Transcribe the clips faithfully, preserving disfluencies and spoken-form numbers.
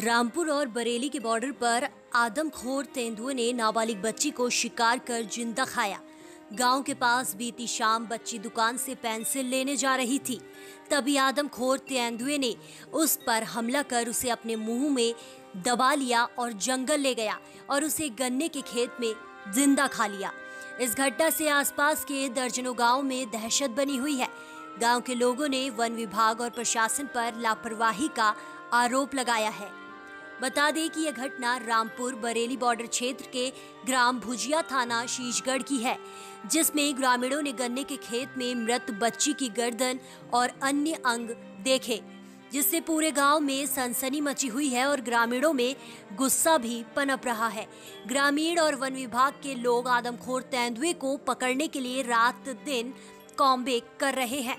रामपुर और बरेली के बॉर्डर पर आदमखोर तेंदुए ने नाबालिग बच्ची को शिकार कर जिंदा खाया। गांव के पास बीती शाम बच्ची दुकान से पेंसिल लेने जा रही थी, तभी आदमखोर तेंदुए ने उस पर हमला कर उसे अपने मुंह में दबा लिया और जंगल ले गया और उसे गन्ने के खेत में जिंदा खा लिया। इस घटना से आसपास के दर्जनों गांव में दहशत बनी हुई है। गांव के लोगों ने वन विभाग और प्रशासन पर लापरवाही का आरोप लगाया है। बता दें कि यह घटना रामपुर बरेली बॉर्डर क्षेत्र के ग्राम भुजिया थाना शीशगढ़ की है, जिसमें ग्रामीणों ने गन्ने के खेत में मृत बच्ची की गर्दन और अन्य अंग देखे, जिससे पूरे गांव में सनसनी मची हुई है और ग्रामीणों में गुस्सा भी पनप रहा है। ग्रामीण और वन विभाग के लोग आदमखोर तेंदुए को पकड़ने के लिए रात दिन कॉम्बे कर रहे हैं।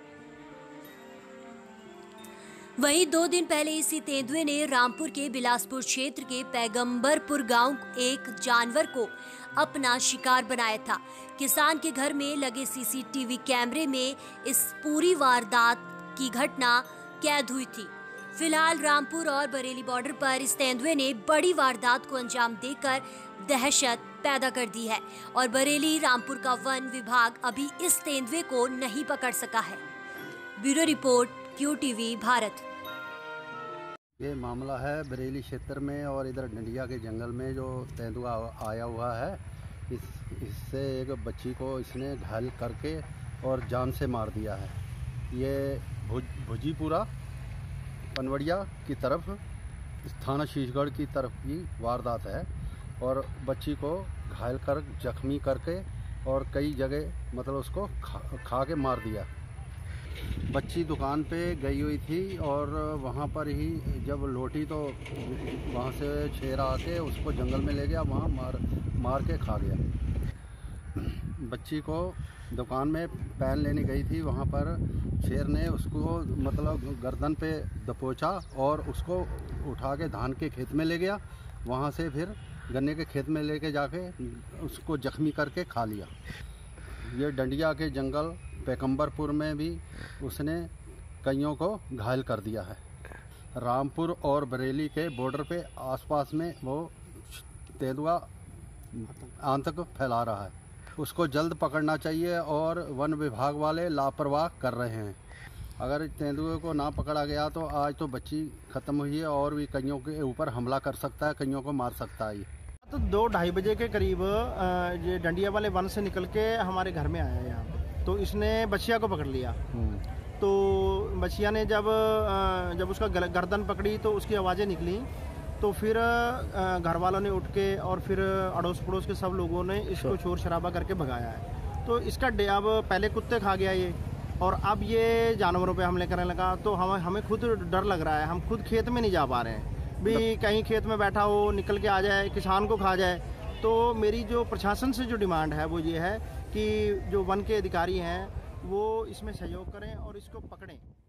वहीं दो दिन पहले इसी तेंदुए ने रामपुर के बिलासपुर क्षेत्र के पैगंबरपुर गांव एक जानवर को अपना शिकार बनाया था। किसान के घर में लगे सीसीटीवी कैमरे में इस पूरी वारदात की घटना कैद हुई थी। फिलहाल रामपुर और बरेली बॉर्डर पर इस तेंदुए ने बड़ी वारदात को अंजाम देकर दहशत पैदा कर दी है और बरेली रामपुर का वन विभाग अभी इस तेंदुए को नहीं पकड़ सका है। Bureau report, Q TV Bharat. ये मामला है बरेली क्षेत्र में और इधर डंडिया के जंगल में जो तेंदुआ आया हुआ है। इस इससे एक बच्ची को इसने घायल करके और जान से मार दिया है। ये भुज भुजीपुरा पनवड़िया की तरफ थाना शीशगढ़ की तरफ की वारदात है और बच्ची को घायल कर जख्मी करके और कई जगह मतलब उसको खा, खा के मार दिया। बच्ची दुकान पे गई हुई थी और वहाँ पर ही जब लौटी तो वहाँ से शेर आके उसको जंगल में ले गया, वहाँ मार मार के खा गया। बच्ची को दुकान में पेन लेने गई थी, वहाँ पर शेर ने उसको मतलब गर्दन पे दबोचा और उसको उठा के धान के खेत में ले गया। वहाँ से फिर गन्ने के खेत में लेके जाके उसको जख्मी करके खा लिया। ये डंडिया के जंगल पैगंबरपुर में भी उसने कईयों को घायल कर दिया है। रामपुर और बरेली के बॉर्डर पे आसपास में वो तेंदुआ आतंक फैला रहा है। उसको जल्द पकड़ना चाहिए और वन विभाग वाले लापरवाह कर रहे हैं। अगर तेंदुए को ना पकड़ा गया तो आज तो बच्ची ख़त्म हुई है और भी कईयों के ऊपर हमला कर सकता है, कईयों को मार सकता है। ये तो दो ढाई बजे के करीब ये डंडिया वाले वन से निकल के हमारे घर में आया यहाँ, तो इसने बच्चिया को पकड़ लिया। तो बच्चिया ने जब जब उसका गर्दन पकड़ी तो उसकी आवाज़ें निकली, तो फिर घर वालों ने उठ के और फिर अड़ोस पड़ोस के सब लोगों ने इसको शोर शराबा करके भगाया है। तो इसका अब पहले कुत्ते खा गया ये और अब ये जानवरों पे हमले करने लगा। तो हम हमें खुद डर लग रहा है, हम खुद खेत में नहीं जा पा रहे हैं भी, कहीं खेत में बैठा हो निकल के आ जाए, किसान को खा जाए। तो मेरी जो प्रशासन से जो डिमांड है वो ये है कि जो वन के अधिकारी हैं वो इसमें सहयोग करें और इसको पकड़ें।